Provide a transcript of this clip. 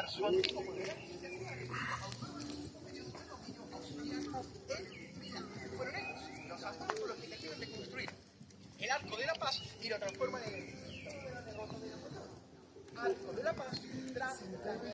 recuperar su antiguo poder. Fueron ellos, los aztecas, los que terminan de construir el Arco de la Paz y lo transforman en el Arco de la Paz tras la